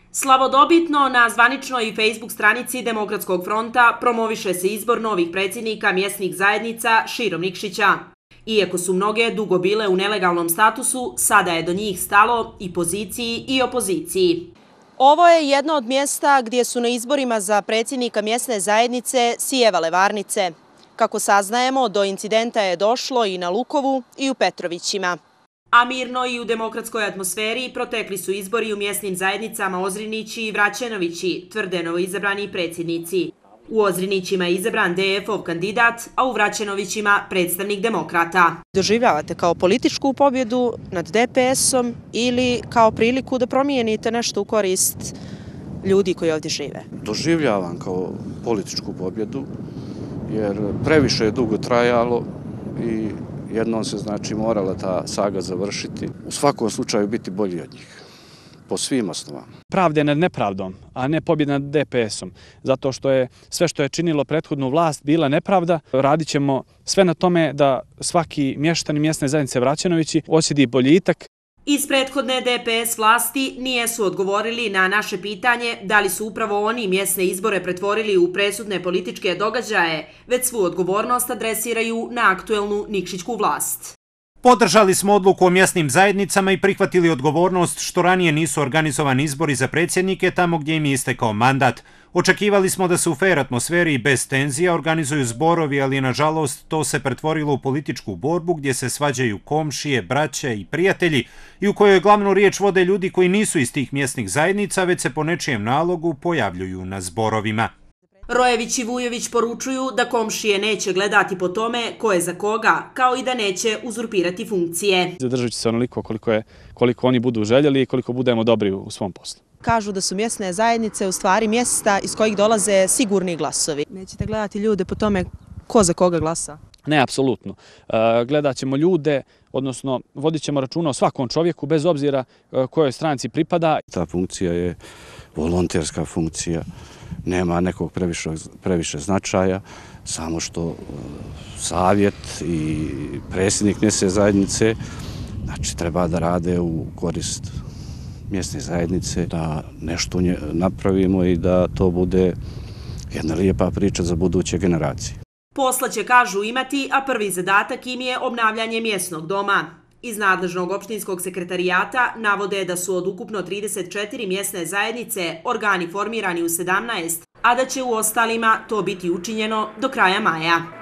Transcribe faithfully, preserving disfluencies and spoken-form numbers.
Slavodobitno na zvaničnoj Facebook stranici Demokratskog fronta promoviše se izbor novih predsjednika mjesnih zajednica širom Nikšića. Iako su mnoge dugo bile u nelegalnom statusu, sada je do njih stalo i poziciji i opoziciji. Ovo je jedno od mjesta gdje su na izborima za predsjednika mjesne zajednice sijevale varnice. Kako saznajemo, do incidenta je došlo i na Lukovu i u Petrovićima. A mirno i u demokratskoj atmosferi protekli su izbori u mjesnim zajednicama Ozrinići i Vraćenovići, tvrde novoizabrani predsjednici. U Ozrinićima je izabran D F-ov kandidat, a u Vraćenovićima predstavnik demokrata. Doživljavate kao političku pobjedu nad D P S-om ili kao priliku da promijenite nešto u korist ljudi koji ovdje žive? Doživljavam kao političku pobjedu, jer previše je dugo trajalo i jednom se znači morala ta saga završiti. U svakom slučaju biti bolji od njih, po svim osnovama. Pravda je nad nepravdom, a ne pobjeda nad D P S-om. Zato što je sve što je činilo prethodnu vlast bila nepravda. Radit ćemo sve na tome da svaki mještan i mjesne zajednice Vraćenovići osjeti boljitak. Iz prethodne D P S vlasti nijesu odgovorili na naše pitanje da li su upravo oni mjesne izbore pretvorili u presudne političke događaje, već svu odgovornost adresiraju na aktuelnu nikšićku vlast. Podržali smo odluku o mjesnim zajednicama i prihvatili odgovornost što ranije nisu organizovani izbori za predsjednike tamo gdje im je istekao mandat. Očekivali smo da se u fer atmosferi i bez tenzija organizuju zborovi, ali nažalost to se pretvorilo u političku borbu gdje se svađaju komšije, braća i prijatelji i u kojoj glavnu riječ vode ljudi koji nisu iz tih mjesnih zajednica, već se po nečijem nalogu pojavljuju na zborovima. Rojević i Vujović poručuju da komšije neće gledati po tome ko je za koga, kao i da neće uzurpirati funkcije. Zadržat će se onoliko koliko, je, koliko oni budu željeli i koliko budemo dobri u svom poslu. Kažu da su mjesne zajednice u stvari mjesta iz kojih dolaze sigurni glasovi. Nećete gledati ljude po tome ko za koga glasa? Ne, apsolutno. Gledat ćemo ljude, odnosno vodit ćemo računa o svakom čovjeku bez obzira kojoj stranci pripada. Ta funkcija je volonterska funkcija. Nema nekog previše, previše značaja, samo što savjet i predsjednik mjesne zajednice znači, treba da rade u korist mjesne zajednice, da nešto napravimo i da to bude jedna lijepa priča za buduće generacije. Posla će, kažu, imati, a prvi zadatak im je obnavljanje mjesnog doma. Iz nadležnog opštinskog sekretarijata navode da su od ukupno trideset četiri mjesne zajednice organi formirani u sedamnaest, a da će u ostalima to biti učinjeno do kraja maja.